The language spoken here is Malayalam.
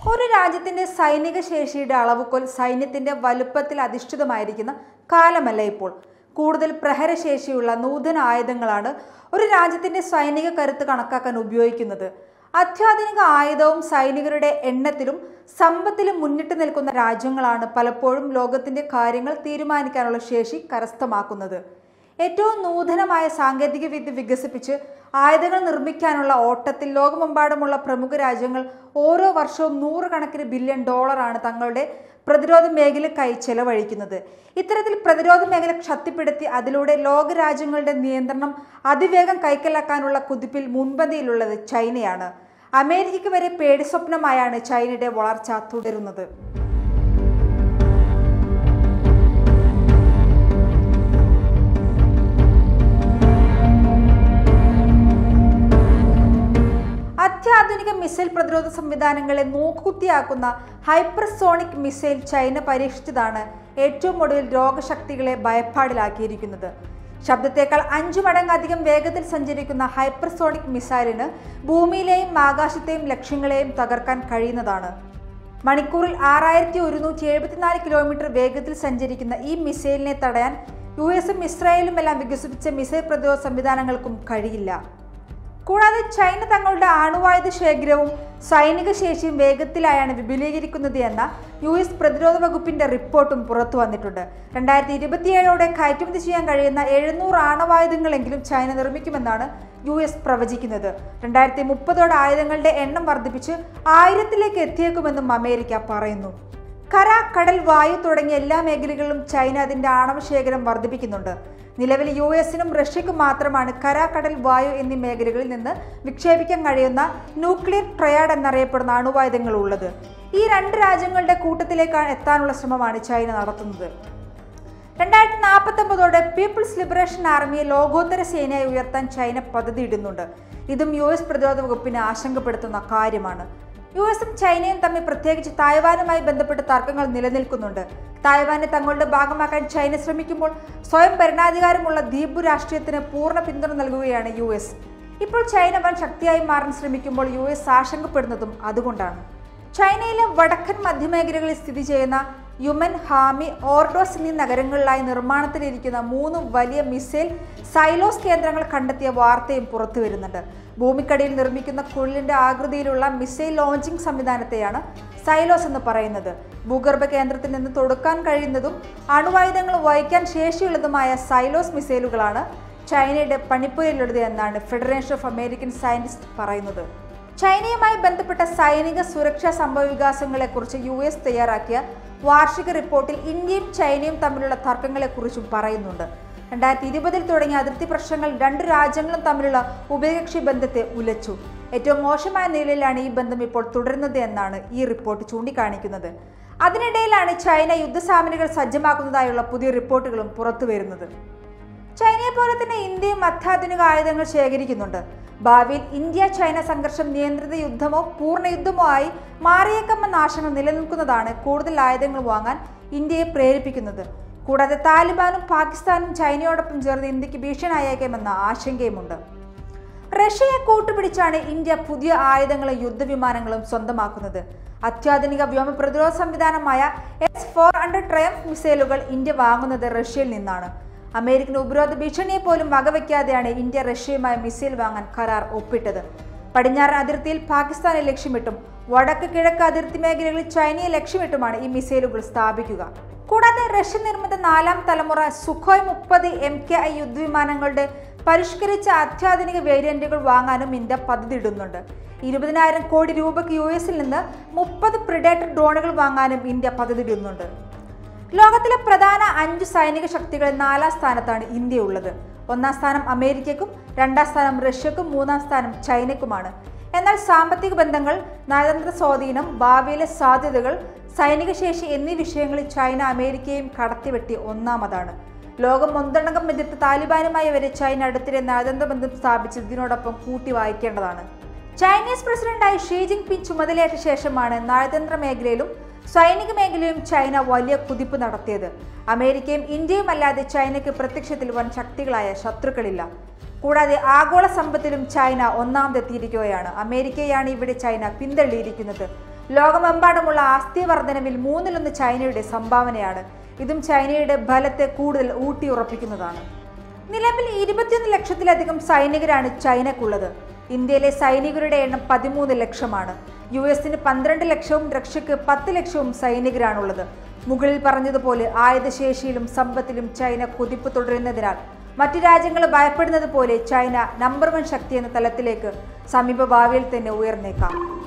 ഒരു രാജ്യത്തിന്റെ സൈനിക ശേഷിയുടെ അളവുകോൽ സൈന്യത്തിന്റെ വലുപ്പത്തിൽ അധിഷ്ഠിതമായിരിക്കുന്ന കാലമല്ല ഇപ്പോൾ. കൂടുതൽ പ്രഹരശേഷിയുള്ള നൂതന ആയുധങ്ങളാണ് ഒരു രാജ്യത്തിന്റെ സൈനിക കരുത്ത് കണക്കാക്കാൻ ഉപയോഗിക്കുന്നത്. അത്യാധുനിക ആയുധവും സൈനികരുടെ എണ്ണത്തിലും സമ്പത്തിലും മുന്നിട്ട് നിൽക്കുന്ന രാജ്യങ്ങളാണ് പലപ്പോഴും ലോകത്തിന്റെ കാര്യങ്ങൾ തീരുമാനിക്കാനുള്ള ശേഷി കരസ്ഥമാക്കുന്നത്. ഏറ്റവും നൂതനമായ സാങ്കേതിക വിദ്യ വികസിപ്പിച്ച് ആയുധങ്ങൾ നിർമ്മിക്കാനുള്ള ഓട്ടത്തിൽ ലോകമെമ്പാടുമുള്ള പ്രമുഖ രാജ്യങ്ങൾ ഓരോ വർഷവും നൂറുകണക്കിന് ബില്യൺ ഡോളറാണ് തങ്ങളുടെ പ്രതിരോധ മേഖലയ്ക്കായി ചെലവഴിക്കുന്നത്. ഇത്തരത്തിൽ പ്രതിരോധ മേഖല ശക്തിപ്പെടുത്തി അതിലൂടെ ലോകരാജ്യങ്ങളുടെ നിയന്ത്രണം അതിവേഗം കൈക്കലാക്കാനുള്ള കുതിപ്പിൽ മുൻപന്തിയിലുള്ളത് ചൈനയാണ്. അമേരിക്കയ്ക്ക് വരെ പേടിസ്വപ്നമായാണ് ചൈനയുടെ വളർച്ച തുടരുന്നത്. അത്യാധുനിക മിസൈൽ പ്രതിരോധ സംവിധാനങ്ങളെ നോക്കുകുത്തിയാക്കുന്ന ഹൈപ്പർസോണിക് മിസൈൽ ചൈന പരീക്ഷിച്ചതാണ് ഏറ്റവും ഒടുവിൽ രോഗശക്തികളെ ഭയപ്പാടിലാക്കിയിരിക്കുന്നത്. ശബ്ദത്തേക്കാൾ 5 മടങ്ങധികം വേഗത്തിൽ സഞ്ചരിക്കുന്ന ഹൈപ്പർസോണിക് മിസൈലിന് ഭൂമിയിലെയും ആകാശത്തെയും ലക്ഷ്യങ്ങളെയും തകർക്കാൻ കഴിയുന്നതാണ്. മണിക്കൂറിൽ 6174 കിലോമീറ്റർ വേഗത്തിൽ സഞ്ചരിക്കുന്ന ഈ മിസൈലിനെ തടയാൻ US-ഉം ഇസ്രായേലും എല്ലാം വികസിപ്പിച്ച മിസൈൽ പ്രതിരോധ സംവിധാനങ്ങൾക്കും കഴിയില്ല. കൂടാതെ ചൈന തങ്ങളുടെ അണുവായുധ ശേഖരവും സൈനിക ശേഷിയും വേഗത്തിലായാണ് വിപുലീകരിക്കുന്നത് എന്ന US പ്രതിരോധ വകുപ്പിന്റെ റിപ്പോർട്ടും പുറത്തു വന്നിട്ടുണ്ട്. 2027ഓടെ കയറ്റുമതി ചെയ്യാൻ കഴിയുന്ന 700 ആണവായുധങ്ങളെങ്കിലും ചൈന നിർമ്മിക്കുമെന്നാണ് US പ്രവചിക്കുന്നത്. 2030ഓടെ ആയുധങ്ങളുടെ എണ്ണം വർദ്ധിപ്പിച്ച് 1000ലേക്ക് എത്തിയേക്കുമെന്നും അമേരിക്ക പറയുന്നു. കര, കടൽ, വായു തുടങ്ങിയ എല്ലാ മേഖലകളിലും ചൈന അതിന്റെ ആണവ ശേഖരം വർദ്ധിപ്പിക്കുന്നുണ്ട്. നിലവിൽ US-നും റഷ്യക്കും മാത്രമാണ് കര, കടൽ, വായു എന്നീ മേഖലകളിൽ നിന്ന് വിക്ഷേപിക്കാൻ കഴിയുന്ന ന്യൂക്ലിയർ ട്രയാഡ് എന്നറിയപ്പെടുന്ന അണുവായുധങ്ങൾ ഉള്ളത്. ഈ 2 രാജ്യങ്ങളുടെ കൂട്ടത്തിലേക്ക് എത്താനുള്ള ശ്രമമാണ് ചൈന നടത്തുന്നത്. 2049ഓടെ പീപ്പിൾസ് ലിബറേഷൻ ആർമിയെ ലോകോത്തര സേനയായി ഉയർത്താൻ ചൈന പദ്ധതിയിടുന്നുണ്ട്. ഇതും US പ്രതിരോധ വകുപ്പിനെ ആശങ്കപ്പെടുത്തുന്ന കാര്യമാണ്. US-ഉം ചൈനയും തമ്മിൽ പ്രത്യേകിച്ച് തായ്വാനുമായി ബന്ധപ്പെട്ട് തർക്കങ്ങൾ നിലനിൽക്കുന്നുണ്ട്. തായ്വാനെ തങ്ങളുടെ ഭാഗമാക്കാൻ ചൈന ശ്രമിക്കുമ്പോൾ സ്വയം ഭരണാധികാരമുള്ള ദ്വീപ് രാഷ്ട്രീയത്തിന് പൂർണ്ണ പിന്തുണ നൽകുകയാണ് US. ഇപ്പോൾ ചൈന വൻ ശക്തിയായി മാറാൻ ശ്രമിക്കുമ്പോൾ US ആശങ്കപ്പെടുന്നതും അതുകൊണ്ടാണ്. ചൈനയിലെ വടക്കൻ മധ്യമേഖലകളിൽ സ്ഥിതി ചെയ്യുന്ന യുമൻ, ഹാമി, ഓർഡോസ് എന്നീ നഗരങ്ങളിലായി നിർമ്മാണത്തിലിരിക്കുന്ന 3 വലിയ മിസൈൽ സൈലോസ് കേന്ദ്രങ്ങൾ കണ്ടെത്തിയ വാർത്തയും പുറത്തു വരുന്നുണ്ട്. ഭൂമിക്കടിയിൽ നിർമ്മിക്കുന്ന കുഴലിന്റെ ആകൃതിയിലുള്ള മിസൈൽ ലോഞ്ചിംഗ് സംവിധാനത്തെയാണ് സൈലോസ് എന്ന് പറയുന്നത്. ഭൂഗർഭ കേന്ദ്രത്തിൽ നിന്ന് തൊടുക്കാൻ കഴിയുന്നതും അണുവായുധങ്ങൾ വഹിക്കാൻ ശേഷിയുള്ളതുമായ സൈലോസ് മിസൈലുകളാണ് ചൈനയുടെ പണിപ്പുരയിലുള്ളത് എന്നാണ് ഫെഡറേഷൻ ഓഫ് അമേരിക്കൻ സയന്റിസ്റ്റ് പറയുന്നത്. ചൈനയുമായി ബന്ധപ്പെട്ട സൈനിക സുരക്ഷാ സംഭവവികാസങ്ങളെക്കുറിച്ച് US തയ്യാറാക്കിയ വാർഷിക റിപ്പോർട്ടിൽ ഇന്ത്യയും ചൈനയും തമ്മിലുള്ള തർക്കങ്ങളെക്കുറിച്ചും പറയുന്നുണ്ട്. 2020-ൽ തുടങ്ങിയ അതിർത്തി പ്രശ്നങ്ങൾ 2 രാജ്യങ്ങളും തമ്മിലുള്ള ഉഭയകക്ഷി ബന്ധത്തെ ഉലച്ചു. ഏറ്റവും മോശമായ നിലയിലാണ് ഈ ബന്ധം ഇപ്പോൾ തുടരുന്നത് എന്നാണ് ഈ റിപ്പോർട്ട് ചൂണ്ടിക്കാണിക്കുന്നത്. അതിനിടയിലാണ് ചൈന യുദ്ധസാമഗ്രികൾ സജ്ജമാക്കുന്നതായുള്ള പുതിയ റിപ്പോർട്ടുകളും പുറത്തു വരുന്നത്. ചൈനയെ പോലെ തന്നെ ഇന്ത്യയും അത്യാധുനിക ആയുധങ്ങൾ ശേഖരിക്കുന്നുണ്ട്. ഭാവിയിൽ ഇന്ത്യ ചൈന സംഘർഷം നിയന്ത്രിത യുദ്ധമോ പൂർണ്ണ യുദ്ധമോ ആയി മാറിയേക്കാമെന്ന ആശങ്ക നിലനിൽക്കുന്നതാണ് കൂടുതൽ ആയുധങ്ങൾ വാങ്ങാൻ ഇന്ത്യയെ പ്രേരിപ്പിക്കുന്നത്. കൂടാതെ താലിബാനും പാകിസ്ഥാനും ചൈനയോടൊപ്പം ചേർന്ന് ഇന്ത്യക്ക് ഭീഷണിയായേക്കാമെന്ന ആശങ്കയുമുണ്ട്. റഷ്യയെ കൂട്ടുപിടിച്ചാണ് ഇന്ത്യ പുതിയ ആയുധങ്ങളും യുദ്ധവിമാനങ്ങളും സ്വന്തമാക്കുന്നത്. അത്യാധുനിക വ്യോമ പ്രതിരോധ സംവിധാനമായ S-400 ട്രയംഫ് മിസൈലുകൾ ഇന്ത്യ വാങ്ങുന്നത് റഷ്യയിൽ നിന്നാണ്. അമേരിക്കൻ ഉപരോധ ഭീഷണിയെ പോലും വകവയ്ക്കാതെയാണ് ഇന്ത്യ റഷ്യയുമായി മിസൈൽ വാങ്ങാൻ കരാർ ഒപ്പിട്ടത്. പടിഞ്ഞാറൻ അതിർത്തിയിൽ പാകിസ്ഥാനെ ലക്ഷ്യമിട്ടും വടക്ക് കിഴക്ക് അതിർത്തി മേഖലകളിൽ ചൈനയെ ലക്ഷ്യമിട്ടുമാണ് ഈ മിസൈലുകൾ സ്ഥാപിക്കുക. കൂടാതെ റഷ്യ നിർമ്മിത 4ാം തലമുറ സുഖോയ് 30 MKI യുദ്ധവിമാനങ്ങളുടെ പരിഷ്കരിച്ച അത്യാധുനിക വേരിയന്റുകൾ വാങ്ങാനും ഇന്ത്യ പദ്ധതിയിടുന്നുണ്ട്. 20,000 കോടി രൂപയ്ക്ക് US-ൽ നിന്ന് 30 പ്രിഡേറ്റർ ഡ്രോണുകൾ വാങ്ങാനും ഇന്ത്യ പദ്ധതിയിടുന്നുണ്ട്. ലോകത്തിലെ പ്രധാന 5 സൈനിക ശക്തികളിൽ 4ാം സ്ഥാനത്താണ് ഇന്ത്യ ഉള്ളത്. 1ാം സ്ഥാനം അമേരിക്കയ്ക്കും, 2ാം സ്ഥാനം റഷ്യക്കും, 3ാം സ്ഥാനം ചൈനയ്ക്കുമാണ്. എന്നാൽ സാമ്പത്തിക ബന്ധങ്ങൾ, നയതന്ത്ര സ്വാധീനം, ഭാവിയിലെ സാധ്യതകൾ, സൈനിക ശേഷി എന്നീ വിഷയങ്ങളിൽ ചൈന അമേരിക്കയും കടത്തിവെട്ടി 1ാമതാണ്. ലോകം ഒന്നടങ്കം എതിർത്ത് താലിബാനുമായി വരെ ചൈന അടുത്തിടെ നയതന്ത്ര ബന്ധം സ്ഥാപിച്ച് ഇതിനോടൊപ്പം കൂട്ടി വായിക്കേണ്ടതാണ്. ചൈനീസ് പ്രസിഡന്റായി ഷീ ജിൻപിങ് ചുമതലയേറ്റ ശേഷമാണ് നയതന്ത്ര മേഖലയിലും സൈനിക മേഖലയിലും ചൈന വലിയ കുതിപ്പ് നടത്തിയത്. അമേരിക്കയും ഇന്ത്യയും അല്ലാതെ ചൈനയ്ക്ക് പ്രത്യക്ഷത്തിൽ വൻ ശക്തികളായ ശത്രുക്കളില്ല. കൂടാതെ ആഗോള സമ്പത്തിലും ചൈന ഒന്നാമതെത്തിയിരിക്കുകയാണ്. അമേരിക്കയാണ് ഇവിടെ ചൈന പിന്തള്ളിയിരിക്കുന്നത്. ലോകമെമ്പാടുമുള്ള ആസ്തി വർധനവിൽ 1/3 ചൈനയുടെ സംഭാവനയാണ്. ഇതും ചൈനയുടെ ബലത്തെ കൂടുതൽ ഊട്ടിയുറപ്പിക്കുന്നതാണ്. നിലവിൽ 21 ലക്ഷത്തിലധികം സൈനികരാണ് ചൈനക്കുള്ളത്. ഇന്ത്യയിലെ സൈനികരുടെ എണ്ണം 13 ലക്ഷമാണ്. US-ന് 12 ലക്ഷവും റഷ്യക്ക് 10 ലക്ഷവും സൈനികരാണുള്ളത്. മുകളിൽ പറഞ്ഞതുപോലെ ആയുധശേഷിയിലും സമ്പത്തിലും ചൈന കുതിപ്പ് തുടരുന്നതിനാൽ മറ്റു രാജ്യങ്ങൾ ഭയപ്പെടുന്നത് പോലെ ചൈന നമ്പർ 1 ശക്തി എന്ന തലത്തിലേക്ക് സമീപഭാവിയിൽ തന്നെ ഉയർന്നേക്കാം.